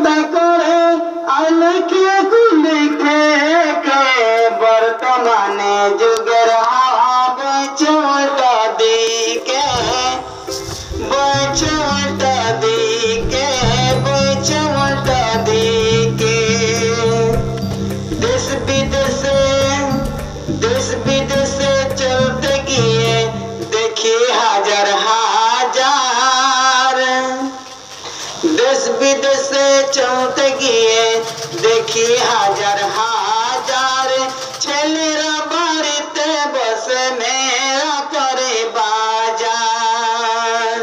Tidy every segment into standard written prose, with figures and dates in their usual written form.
করে আলেখে লিখে কে বর্তমানে যুগের হাওয়া বইছে উল্টা দিকে বইছে উল্টা দিকে বইছে উল্টা দিকে দেশ বিদেশে চলতে গিয়ে দেখি হাজার হাজার দেশ বিদেশে চলতে গিয়ে দেখি হাজার হাজার ছেলেরা বাড়িতে বসে মেয়েরা করে বাজার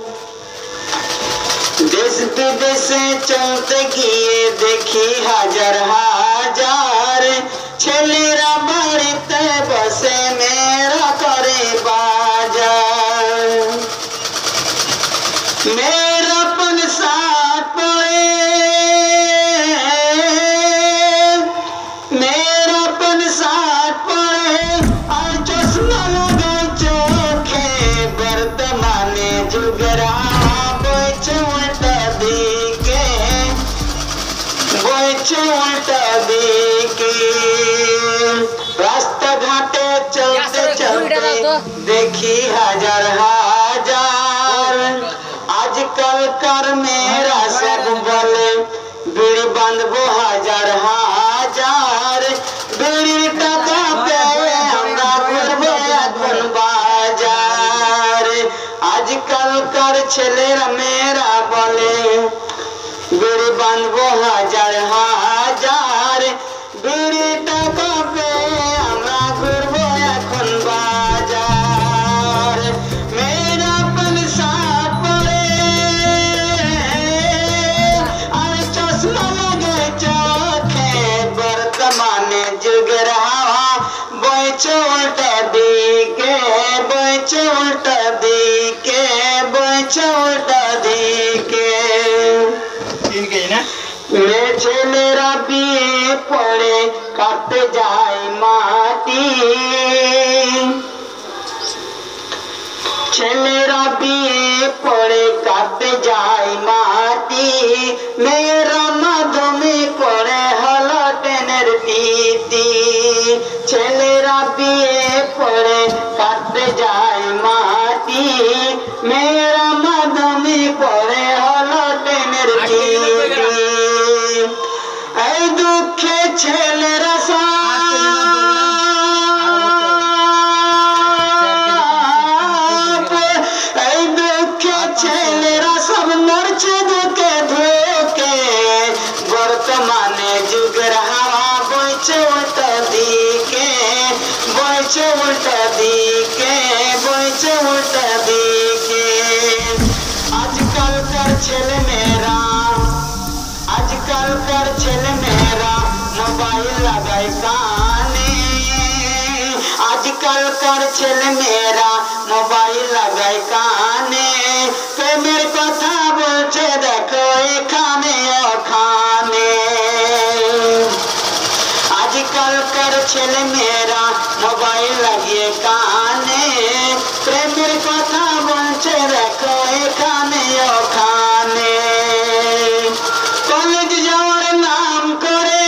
দেশ বিদেশে চলতে গিয়ে দেখি হাজার হাজার ছেলেরা বাড়িতে বসে মেয়েরা করে বাজার मेरा पन साथ पड़े मेरा पन साथ पड़े और चश्मा लगे चोखे वर्तमाने जुगरा बोइचे उल्टा दिके रास्ता घाटे चलते चलते देखी हजार हजार आजकल कर मेरा सब बोले बीड़ी बांधबो हजार हजार बीड़ी टाका पे हमरा घुरबो এখন বাজার आजकल कर ছেলেরা मेरा बोले बीड़ी बांधबो हजार हजार बीड़ी टाका पे हमरा घुरबो এখন বাজার मेरा पन साथ पड़े और चश्मा लगे चोखे वर्तमाने जुगेर हावा बइचे उल्टा दिके बइचे उल्टा दिके बइचे उल्टा दिके মেয়ে ছেলেরা বিয়ে পড়ে কাটতে যায় মাটি ছেলেরা বিয়ে পড়ে কাটতে যায় মাটি মেয়েরা মাধ্যমে পড়ে হলো ট্রেনের টিটি ছেলেরা বিয়ে পড়ে কাটতে যায় মাটি মেয়েরা মাধ্যমে পড়ে হলো ট্রেনের টিটি এই দুঃখে ছেলেরা ছেলেরা সব মরছে ধুকে ধুকে বর্তমানে যুগের হাওয়া বইছে উল্টা দিকে বইছে উল্টা দিকে বইছে উল্টা দিকে আজকালকার ছেলে মেয়েরা মোবাইল লাগায় কানে আজকালকার ছেলে মেয়েরা মোবাইল লাগায় কানে প্রেমের কথা বলছে দেখো এখানে ওখানে আজকালকার ছেলে মেয়েরা মোবাইল লাগিয়ে কানে প্রেমের কথা বলছে দেখো এখানে ওখানে কলেজ যাওয়ার নাম করে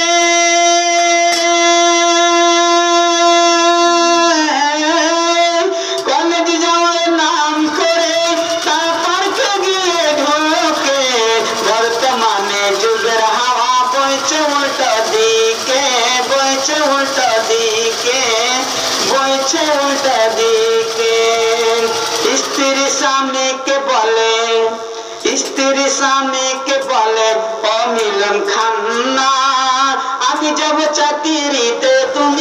কলেজ যাওয়ার নাম করে তারপর গিয়ে ঢোকে বর্তমানে যুগের হাওয়া বইছে উল্টা দিকে বইছে উল্টা দিকে বইছে উল্টা দিকে স্ত্রী স্বামীকে বলে স্ত্রী স্বামীকে বলে ও মিলন খান্না আমি যাব চাকরিতে তুমি